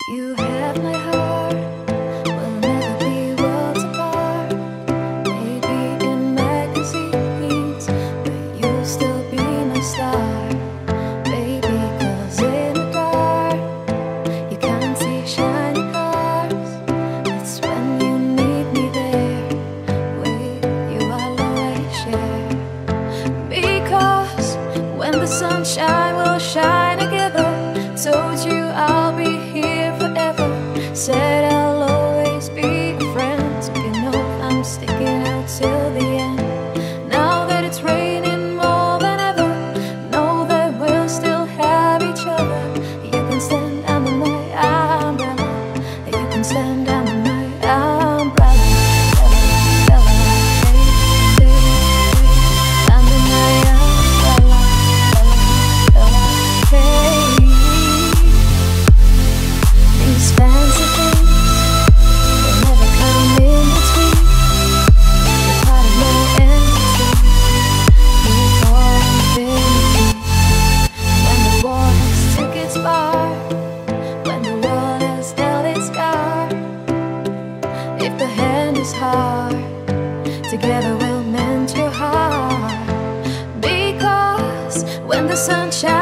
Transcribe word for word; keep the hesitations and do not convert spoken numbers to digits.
You have my heart, we'll never be worlds apart. Maybe in magazines, but you'll still be my star. Baby, cause in the dark, you can't see shiny cars. It's when you need me there, with you I'll always share. Because when the sunshine will shine together, told you I'll be here forever. Said I'll always be a friend, so you know I'm sticking out till the end. Now that it's raining more than ever, know that we'll still have each other. You can stand under my umbrella, you can stand under my umbrella. Under my umbrella, hey. These fancy things will never come in between. You're part of my entity. You've always been with me. When the war has took its bar, when the world has dealt its scar, if the hand is hard, together we'll mend your heart. Because when the sun shines